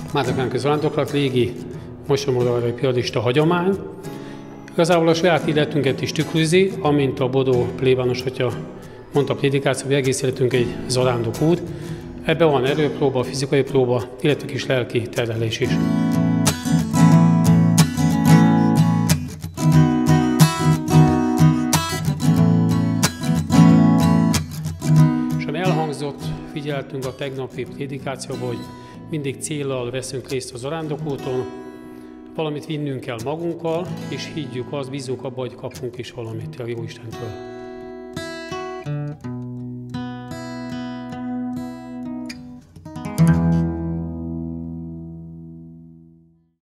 Mátrakánk zarándoklat régi mosomoralai piarista hagyomány. Igazából a saját életünket is tükrözi, amint a Bodó plébános atya mondta a prédikációban, egész életünk egy zarándok út. Ebben van erőpróba, fizikai próba, illetve kis lelki terhelés is. És ami elhangzott, figyeltünk a tegnapi prédikációban, hogy mindig céllal veszünk részt a zarándokúton, valamit vinnünk kell magunkkal, és higgyük azt, bízunk abba, hogy kapunk is valamit a Jóistentől.